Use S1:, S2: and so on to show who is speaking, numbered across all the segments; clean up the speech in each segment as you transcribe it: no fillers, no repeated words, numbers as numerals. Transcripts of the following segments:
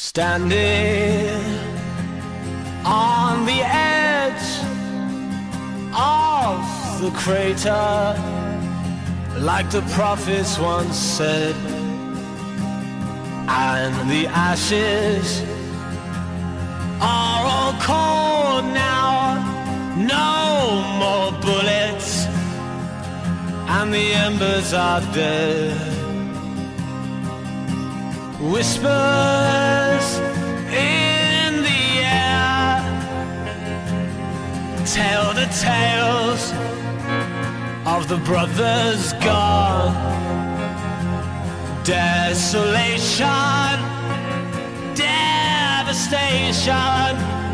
S1: Standing on the edge of the crater, like the prophets once said, and the ashes are all cold now, no more bullets, and the embers are dead. Whispers in the air tell the tales of the brothers gone. Desolation, devastation.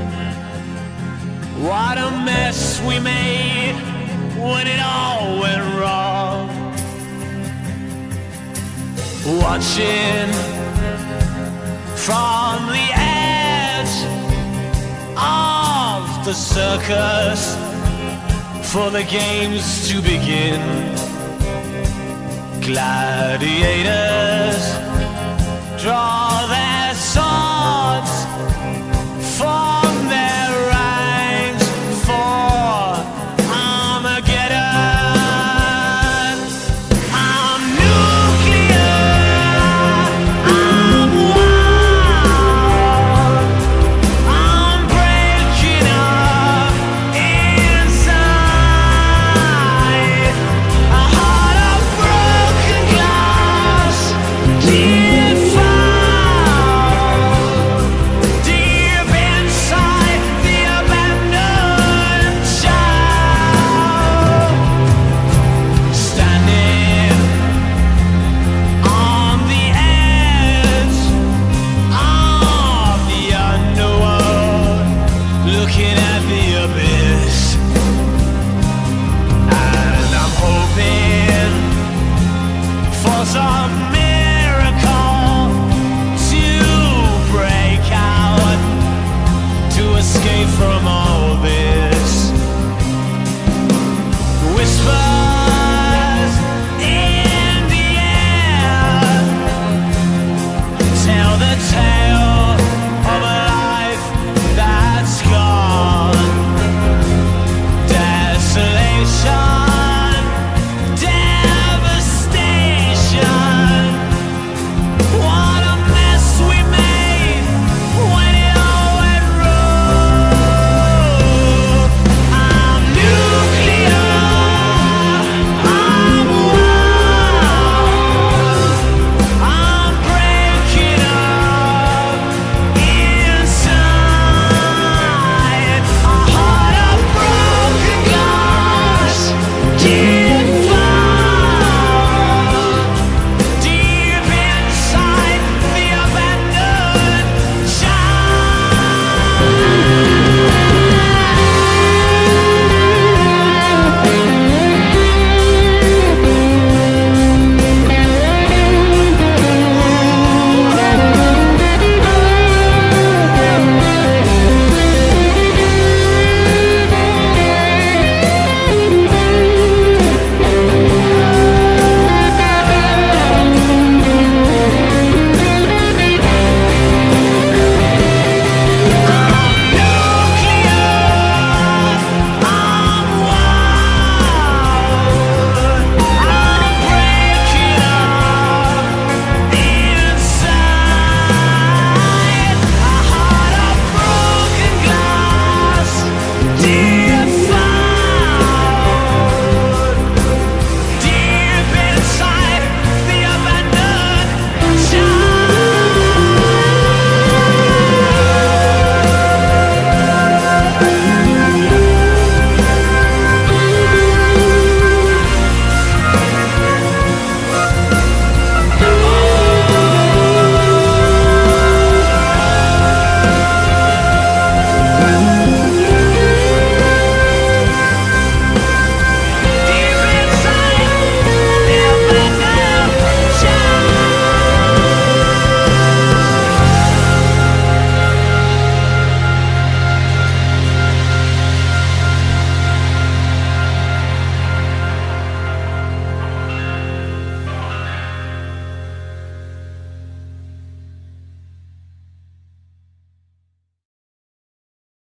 S1: What a mess we made when it all went wrong. Watching from the edge of the circus for the games to begin. Gladiators